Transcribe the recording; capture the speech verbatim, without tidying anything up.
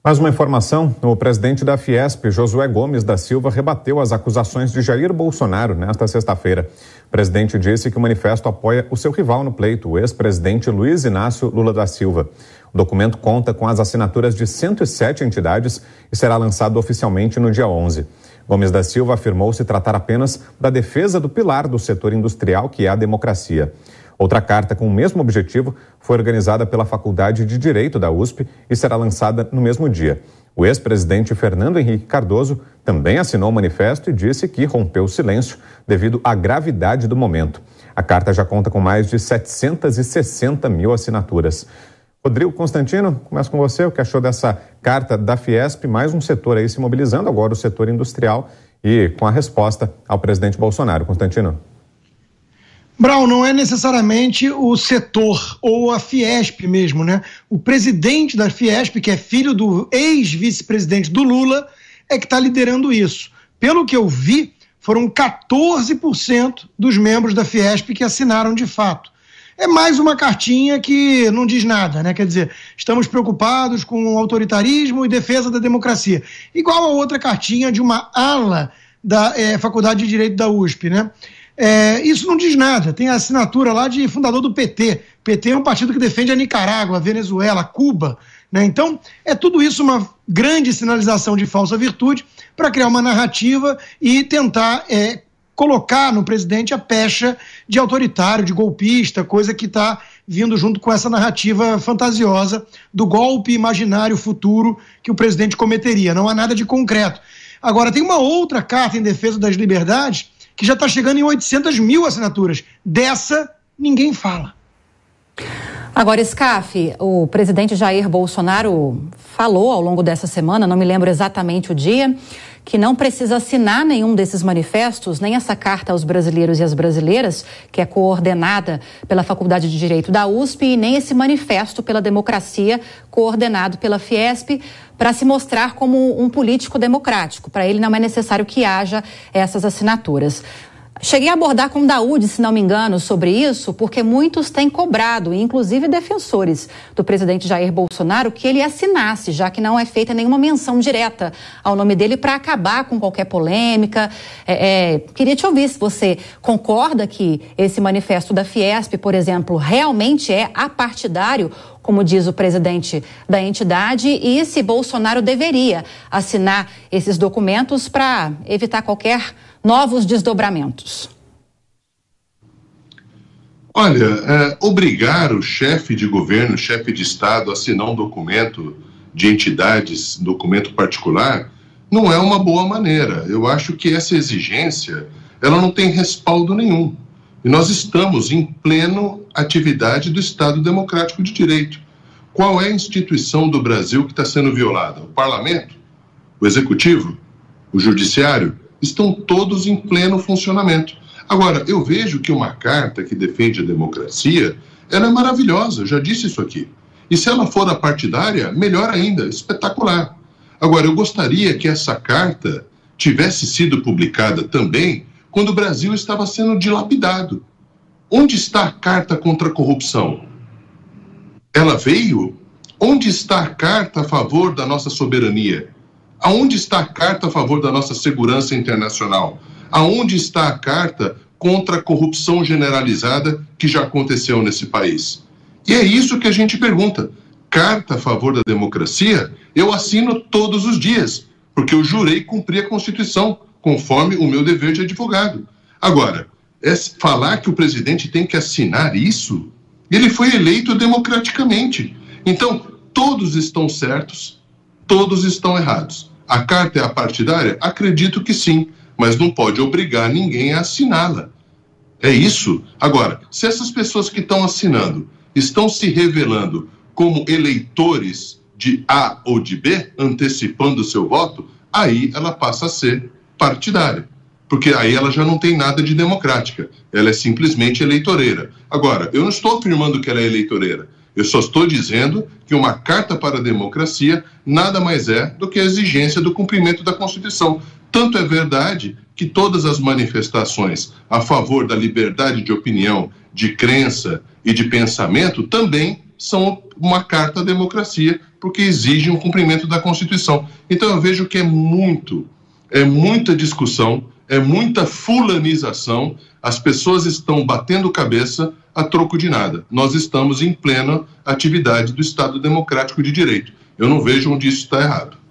Mais uma informação, o presidente da Fiesp, Josué Gomes da Silva, rebateu as acusações de Jair Bolsonaro nesta sexta-feira. O presidente disse que o manifesto apoia o seu rival no pleito, o ex-presidente Luiz Inácio Lula da Silva. O documento conta com as assinaturas de cento e sete entidades e será lançado oficialmente no dia onze. Gomes da Silva afirmou se tratar apenas da defesa do pilar do setor industrial, que é a democracia. Outra carta com o mesmo objetivo foi organizada pela Faculdade de Direito da U S P e será lançada no mesmo dia. O ex-presidente Fernando Henrique Cardoso também assinou o manifesto e disse que rompeu o silêncio devido à gravidade do momento. A carta já conta com mais de setecentos e sessenta mil assinaturas. Rodrigo Constantino, começo com você. O que achou dessa carta da Fiesp? Mais um setor aí se mobilizando, agora o setor industrial, e com a resposta ao presidente Bolsonaro. Constantino. Brown, não é necessariamente o setor ou a Fiesp mesmo, né? O presidente da Fiesp, que é filho do ex-vice-presidente do Lula, é que está liderando isso. Pelo que eu vi, foram quatorze por cento dos membros da Fiesp que assinaram de fato. É mais uma cartinha que não diz nada, né? Quer dizer, estamos preocupados com o autoritarismo e defesa da democracia. Igual a outra cartinha de uma ala da é, Faculdade de Direito da U S P, né? É, isso não diz nada, tem a assinatura lá de fundador do P T. P T é um partido que defende a Nicarágua, a Venezuela, a Cuba, né? Então, é tudo isso uma grande sinalização de falsa virtude para criar uma narrativa e tentar é, colocar no presidente a pecha de autoritário, de golpista, coisa que está vindo junto com essa narrativa fantasiosa do golpe imaginário futuro que o presidente cometeria. Não há nada de concreto. Agora, tem uma outra carta em defesa das liberdades que já está chegando em oitocentas mil assinaturas. Dessa, ninguém fala. Agora, Scaf, o presidente Jair Bolsonaro falou ao longo dessa semana, não me lembro exatamente o dia, que não precisa assinar nenhum desses manifestos, nem essa carta aos brasileiros e às brasileiras, que é coordenada pela Faculdade de Direito da U S P, e nem esse manifesto pela democracia, coordenado pela Fiesp, para se mostrar como um político democrático. Para ele não é necessário que haja essas assinaturas. Cheguei a abordar com o Daúde, se não me engano, sobre isso, porque muitos têm cobrado, inclusive defensores do presidente Jair Bolsonaro, que ele assinasse, já que não é feita nenhuma menção direta ao nome dele para acabar com qualquer polêmica. É, é, queria te ouvir se você concorda que esse manifesto da Fiesp, por exemplo, realmente é apartidário, como diz o presidente da entidade, e se Bolsonaro deveria assinar esses documentos para evitar qualquer novos desdobramentos. Olha, é, obrigar o chefe de governo, o chefe de Estado a assinar um documento de entidades, documento particular, não é uma boa maneira. Eu acho que essa exigência, ela não tem respaldo nenhum. E nós estamos em pleno atividade do Estado Democrático de Direito. Qual é a instituição do Brasil que está sendo violada? O Parlamento? O Executivo? O Judiciário? Estão todos em pleno funcionamento. Agora, eu vejo que uma carta que defende a democracia, ela é maravilhosa, eu já disse isso aqui. E se ela for apartidária, melhor ainda, espetacular. Agora, eu gostaria que essa carta tivesse sido publicada também quando o Brasil estava sendo dilapidado. Onde está a carta contra a corrupção? Ela veio? Onde está a carta a favor da nossa soberania? Aonde está a carta a favor da nossa segurança internacional? Aonde está a carta contra a corrupção generalizada que já aconteceu nesse país? E é isso que a gente pergunta. Carta a favor da democracia, eu assino todos os dias, porque eu jurei cumprir a Constituição, conforme o meu dever de advogado. Agora, é falar que o presidente tem que assinar isso, ele foi eleito democraticamente. Então, todos estão certos, todos estão errados. A carta é apartidária? Acredito que sim, mas não pode obrigar ninguém a assiná-la. É isso. Agora, se essas pessoas que estão assinando estão se revelando como eleitores de A ou de B, antecipando o seu voto, aí ela passa a ser partidária. Porque aí ela já não tem nada de democrática. Ela é simplesmente eleitoreira. Agora, eu não estou afirmando que ela é eleitoreira. Eu só estou dizendo que uma carta para a democracia nada mais é do que a exigência do cumprimento da Constituição. Tanto é verdade que todas as manifestações a favor da liberdade de opinião, de crença e de pensamento também são uma carta à democracia, porque exigem o cumprimento da Constituição. Então eu vejo que é muito, é muita discussão, é muita fulanização, as pessoas estão batendo cabeça a troco de nada. Nós estamos em plena atividade do Estado Democrático de Direito. Eu não vejo onde isso está errado.